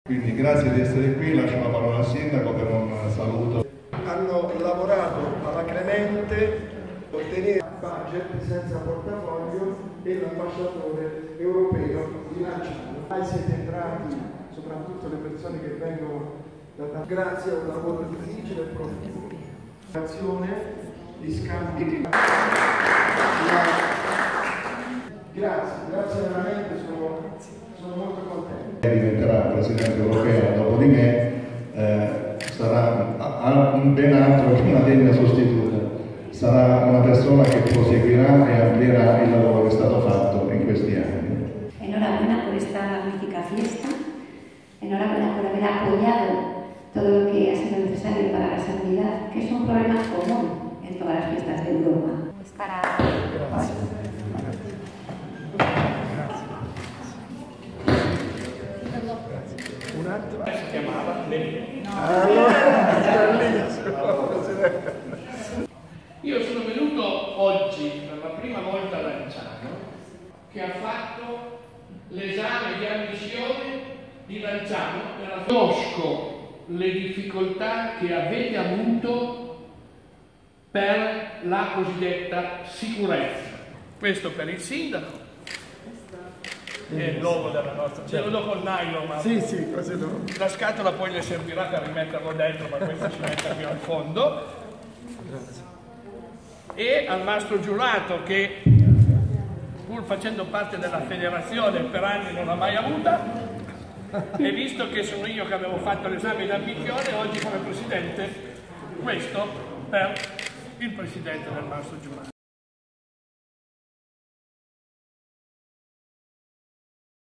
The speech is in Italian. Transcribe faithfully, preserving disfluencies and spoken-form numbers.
Quindi grazie di essere qui, lascio la parola al Sindaco per un saluto. Hanno lavorato alacremente per ottenere il budget senza portafoglio e l'ambasciatore europeo di Lanciano. Siete entrati, soprattutto le persone che vengono da grazie a un lavoro difficile e proficuo. Azione di scambi. Grazie, grazie veramente, sono, sono molto contento. Diventerà Presidente europeo dopo di me, eh, sarà un ben altro che una degna sostituta. Sarà una persona che proseguirá e amplierà il lavoro che è stato fatto in questi anni. Enhorabuena por esta magnífica fiesta, enhorabuena por haber apoyado todo lo que ha sido necesario para la seguridad, que es un problema común en todas las fiestas de Europa. Para... Un attimo. Si chiamava Levine. Io sono venuto oggi per la prima volta a Lanciano, che ha fatto l'esame di ammissione di Lanciano. Conosco le difficoltà che avete avuto per la cosiddetta sicurezza. Questo per il sindaco. È il logo della nostra, ce lo do col nylon, ma sì, sì, così lo... la scatola poi le servirà per rimetterlo dentro, ma questo ci mette più al fondo. Grazie. E al mastro giurato che, pur facendo parte della federazione, per anni non l'ha mai avuta, e visto che sono io che avevo fatto l'esame di ammissione, oggi come presidente, questo per il presidente del mastro giurato.